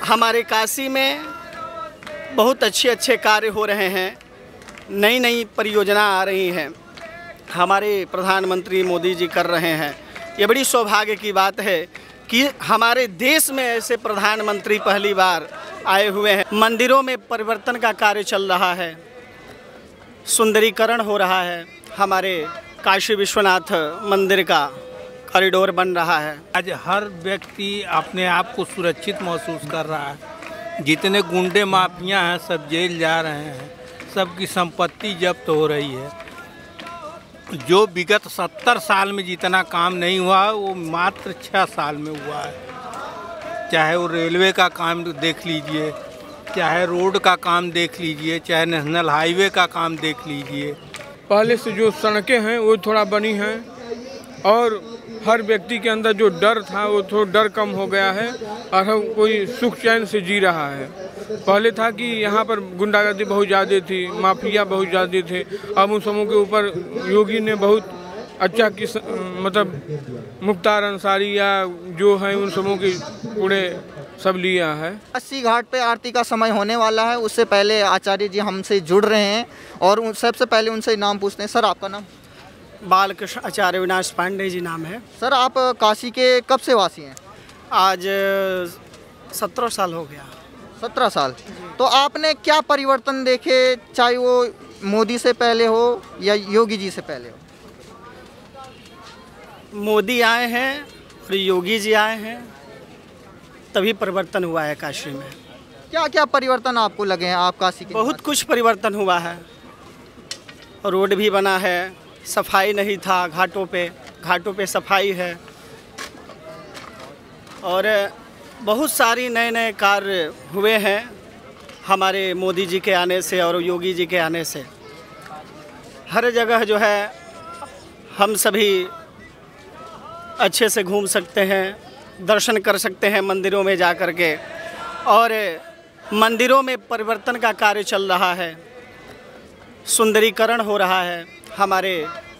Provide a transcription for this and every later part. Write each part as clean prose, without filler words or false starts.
हमारे काशी में बहुत अच्छे कार्य हो रहे हैं, नई नई परियोजना आ रही हैं, हमारे प्रधानमंत्री मोदी जी कर रहे हैं। ये बड़ी सौभाग्य की बात है कि हमारे देश में ऐसे प्रधानमंत्री पहली बार आए हुए हैं। मंदिरों में परिवर्तन का कार्य चल रहा है, सुंदरीकरण हो रहा है, हमारे काशी विश्वनाथ मंदिर का कॉरिडोर बन रहा है। आज हर व्यक्ति अपने आप को सुरक्षित महसूस कर रहा है। जितने गुंडे माफिया हैं सब जेल जा रहे हैं, सबकी संपत्ति जब्त हो रही है। जो विगत 70 साल में जितना काम नहीं हुआ वो मात्र 6 साल में हुआ है। चाहे वो रेलवे का काम देख लीजिए, चाहे रोड का काम देख लीजिए, चाहे नेशनल हाईवे का काम देख लीजिए। पहले से जो सड़कें हैं वो थोड़ा बनी हैं और हर व्यक्ति के अंदर जो डर था वो थोड़ा डर कम हो गया है और हम कोई सुख चैन से जी रहा है। पहले था कि यहाँ पर गुंडागर्दी बहुत ज़्यादा थी, माफिया बहुत ज़्यादा थे। अब उन समूह के ऊपर योगी ने बहुत अच्छा मतलब मुख्तार अंसारी या जो है उन समूह के पूरे सब लिया है। अस्सी घाट पे आरती का समय होने वाला है, उससे पहले आचार्य जी हमसे जुड़ रहे हैं और सबसे पहले उनसे नाम पूछते हैं। सर आपका नाम? बालकृष्ण आचार्य विनाश पांडे जी नाम है। सर आप काशी के कब से वासी हैं? आज 17 साल हो गया। 17 साल। तो आपने क्या परिवर्तन देखे, चाहे वो मोदी से पहले हो या योगी जी से पहले हो? मोदी आए हैं और योगी जी आए हैं तभी परिवर्तन हुआ है काशी में। क्या क्या परिवर्तन आपको लगे हैं आप काशी के? बहुत कुछ परिवर्तन हुआ है। रोड भी बना है, सफाई नहीं था घाटों पे सफाई है और बहुत सारी नए नए कार्य हुए हैं हमारे मोदी जी के आने से और योगी जी के आने से। हर जगह जो है हम सभी अच्छे से घूम सकते हैं, दर्शन कर सकते हैं मंदिरों में जा कर के, और मंदिरों में परिवर्तन का कार्य चल रहा है, सुंदरीकरण हो रहा है, हमारे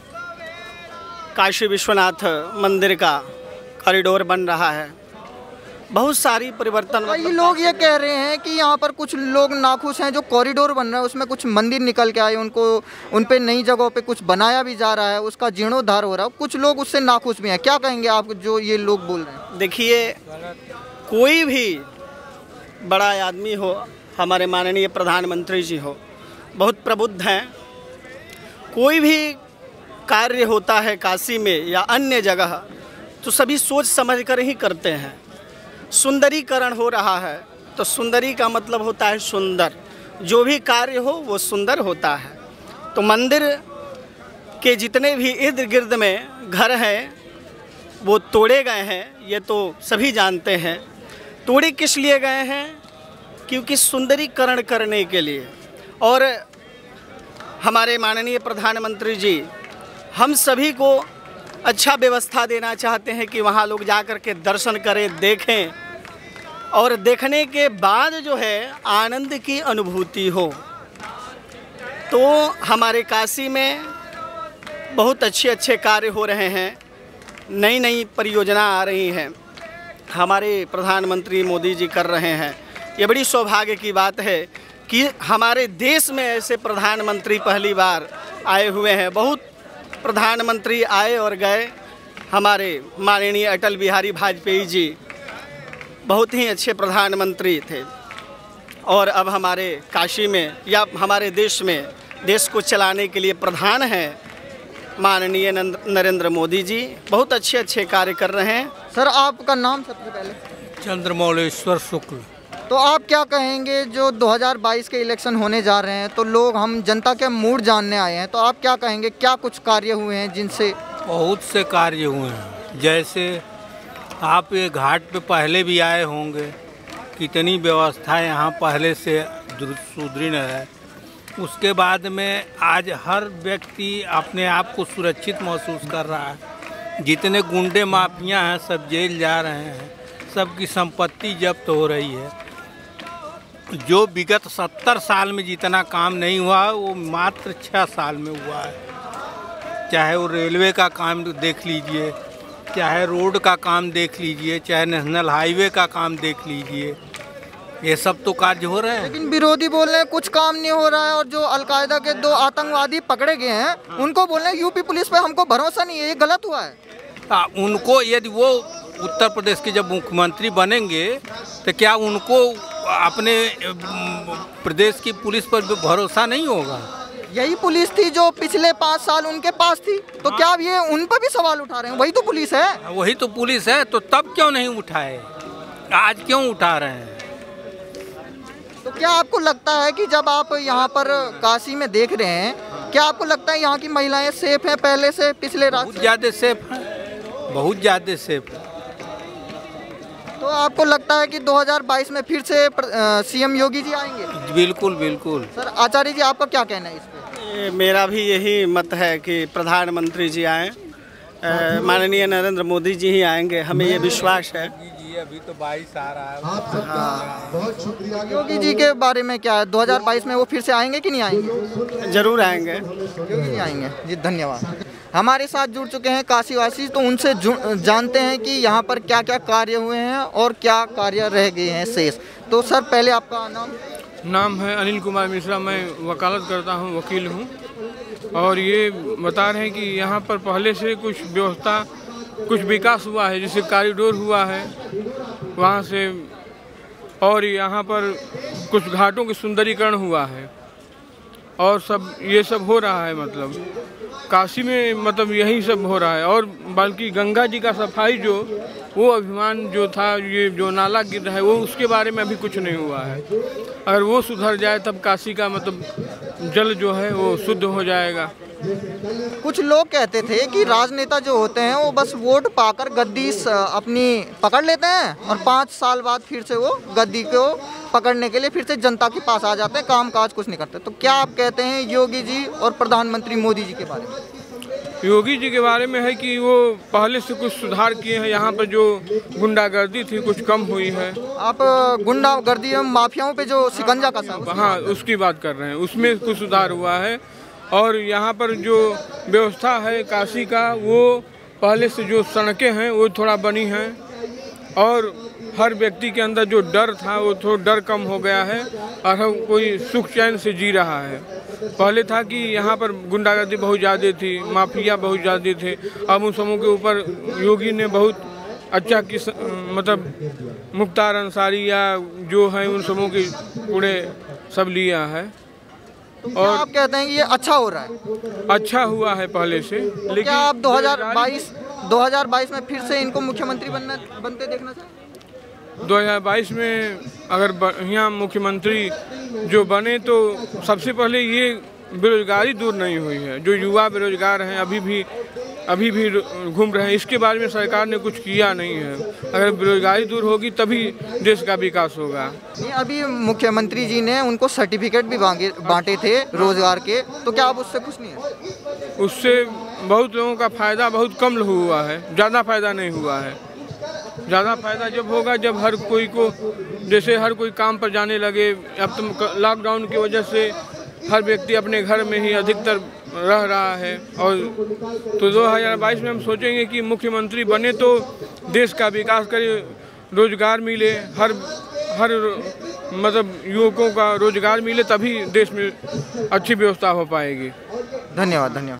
काशी विश्वनाथ मंदिर का कॉरिडोर बन रहा है। बहुत सारी परिवर्तन। कई लोग ये कह रहे हैं कि यहाँ पर कुछ लोग नाखुश हैं, जो कॉरिडोर बन रहा है उसमें कुछ मंदिर निकल के आए, उन पे नई जगहों पे कुछ बनाया भी जा रहा है, उसका जीर्णोद्धार हो रहा है, कुछ लोग उससे नाखुश भी हैं। क्या कहेंगे आप जो ये लोग बोल रहे हैं? देखिए, कोई भी बड़ा आदमी हो, हमारे माननीय प्रधानमंत्री जी हो, बहुत प्रबुद्ध हैं। कोई भी कार्य होता है काशी में या अन्य जगह तो सभी सोच समझ कर ही करते हैं। सुंदरीकरण हो रहा है तो सुंदरी का मतलब होता है सुंदर, जो भी कार्य हो वो सुंदर होता है। तो मंदिर के जितने भी इर्द गिर्द में घर हैं वो तोड़े गए हैं, ये तो सभी जानते हैं। तोड़े किस लिए गए हैं? क्योंकि सुंदरीकरण करने के लिए। और हमारे माननीय प्रधानमंत्री जी हम सभी को अच्छा व्यवस्था देना चाहते हैं कि वहाँ लोग जा कर के दर्शन करें, देखें और देखने के बाद जो है आनंद की अनुभूति हो। तो हमारे काशी में बहुत अच्छे कार्य हो रहे हैं, नई नई परियोजना आ रही हैं, हमारे प्रधानमंत्री मोदी जी कर रहे हैं। ये बड़ी सौभाग्य की बात है कि हमारे देश में ऐसे प्रधानमंत्री पहली बार आए हुए हैं। बहुत प्रधानमंत्री आए और गए, हमारे माननीय अटल बिहारी वाजपेयी जी बहुत ही अच्छे प्रधानमंत्री थे और अब हमारे काशी में या हमारे देश में देश को चलाने के लिए प्रधान हैं माननीय नरेंद्र मोदी जी। बहुत अच्छे कार्य कर रहे हैं। सर आपका नाम सबसे पहले? चंद्रमौलेश्वर शुक्ल। तो आप क्या कहेंगे, जो 2022 के इलेक्शन होने जा रहे हैं तो लोग हम जनता के मूड जानने आए हैं, तो आप क्या कहेंगे, क्या कुछ कार्य हुए हैं जिनसे? बहुत से कार्य हुए हैं। जैसे आप ये घाट पे पहले भी आए होंगे, कितनी व्यवस्था यहाँ पहले से सुदृढ़ है। उसके बाद में आज हर व्यक्ति अपने आप को सुरक्षित महसूस कर रहा है। जितने गुंडे माफिया हैं सब जेल जा रहे हैं, सबकी संपत्ति जब्त हो रही है। जो विगत 70 साल में जितना काम नहीं हुआ वो मात्र 6 साल में हुआ है। चाहे वो रेलवे का काम देख लीजिए, चाहे रोड का काम देख लीजिए, चाहे नेशनल हाईवे का काम देख लीजिए। ये सब तो कार्य हो रहे हैं। लेकिन विरोधी बोल रहे हैं कुछ काम नहीं हो रहा है, और जो अलकायदा के 2 आतंकवादी पकड़े गए हैं उनको बोल रहे हैं यूपी पुलिस पे हमको भरोसा नहीं है, ये गलत हुआ है। उनको यदि वो उत्तर प्रदेश के जब मुख्यमंत्री बनेंगे तो क्या उनको अपने प्रदेश की पुलिस पर भरोसा नहीं होगा? यही पुलिस थी जो पिछले 5 साल उनके पास थी, तो क्या अब ये उन पर भी सवाल उठा रहे हैं? वही तो पुलिस है। वही तो पुलिस है, तो तब क्यों नहीं उठाए, आज क्यों उठा रहे हैं? तो क्या आपको लगता है कि जब आप यहाँ पर काशी में देख रहे हैं, क्या आपको लगता है यहाँ की महिलाएं सेफ हैं पहले से, पिछले रात? बहुत ज़्यादा सेफ है, बहुत ज़्यादा सेफ है। तो आपको लगता है कि 2022 में फिर से सीएम योगी जी आएंगे? बिल्कुल बिल्कुल। सर आचार्य जी, आपका क्या कहना है इस पे? मेरा भी यही मत है कि प्रधानमंत्री जी आएँ, माननीय नरेंद्र मोदी जी ही आएंगे, हमें ये विश्वास है। अभी तो 22 आ रहा है। आप सबका बहुत शुक्रिया। योगी जी के बारे में क्या है, 2022 में वो फिर से आएंगे कि नहीं आएंगे? जरूर आएंगे। योगी जी आएंगे जी, धन्यवाद। हमारे साथ जुड़ चुके हैं काशीवासी, तो उनसे जानते हैं कि यहाँ पर क्या क्या कार्य हुए हैं और क्या कार्य रह गए हैं शेष। तो सर पहले आपका नाम है अनिल कुमार मिश्रा, मैं वकालत करता हूँ, वकील हूँ। और ये बता रहे हैं कि यहाँ पर पहले से कुछ व्यवस्था, कुछ विकास हुआ है, जैसे कॉरिडोर हुआ है वहाँ से, और यहाँ पर कुछ घाटों की सुंदरीकरण हुआ है, और सब ये सब हो रहा है। मतलब काशी में मतलब यही सब हो रहा है। और बल्कि गंगा जी का सफाई जो वो अभिमान जो था, ये जो नाला गिर रहा है वो, उसके बारे में अभी कुछ नहीं हुआ है। अगर वो सुधर जाए तब काशी का मतलब जल जो है वो शुद्ध हो जाएगा। कुछ लोग कहते थे कि राजनेता जो होते हैं वो बस वोट पाकर गद्दी अपनी पकड़ लेते हैं और 5 साल बाद फिर से वो गद्दी को पकड़ने के लिए फिर से जनता के पास आ जाते हैं, काम काज कुछ नहीं करते। तो क्या आप कहते हैं योगी जी और प्रधानमंत्री मोदी जी के बारे में? योगी जी के बारे में है कि वो पहले से कुछ सुधार किए हैं। यहाँ पर जो गुंडागर्दी थी कुछ कम हुई है। आप गुंडागर्दी और माफियाओं पे जो शिकंजा कसा, हाँ उसकी बात कर रहे हैं, उसमें कुछ सुधार हुआ है। और यहाँ पर जो व्यवस्था है काशी का, वो पहले से जो सड़कें हैं वो थोड़ा बनी हैं, और हर व्यक्ति के अंदर जो डर था वो थोड़ा डर कम हो गया है, और हर कोई सुख चैन से जी रहा है। पहले था कि यहाँ पर गुंडागर्दी बहुत ज़्यादा थी, माफिया बहुत ज़्यादा थे। अब उन समूह के ऊपर योगी ने बहुत अच्छा मतलब मुख्तार अंसारी या जो है उन समूह के पूरे सब लिया है। और आप कहते हैं कि ये अच्छा हो रहा है? अच्छा हुआ है पहले से। लेकिन क्या आप 2022 में फिर से इनको मुख्यमंत्री बनते देखना चाहें? 2022 में अगर बढ़िया मुख्यमंत्री जो बने तो सबसे पहले ये बेरोजगारी दूर नहीं हुई है। जो युवा बेरोजगार हैं अभी भी घूम रहे हैं, इसके बारे में सरकार ने कुछ किया नहीं है। अगर बेरोजगारी दूर होगी तभी देश का विकास होगा। अभी मुख्यमंत्री जी ने उनको सर्टिफिकेट भी बांटे थे रोजगार के, तो क्या आप उससे खुश नहीं है? उससे बहुत लोगों का फायदा बहुत कम हुआ है, ज़्यादा फायदा नहीं हुआ है। ज़्यादा फायदा जब होगा जब हर कोई को, जैसे हर कोई काम पर जाने लगे। अब तो लॉकडाउन की वजह से हर व्यक्ति अपने घर में ही अधिकतर रह रहा है। और तो 2022 में हम सोचेंगे कि मुख्यमंत्री बने तो देश का विकास करे, रोजगार मिले, हर मतलब युवकों का रोजगार मिले, तभी देश में अच्छी व्यवस्था हो पाएगी। धन्यवाद।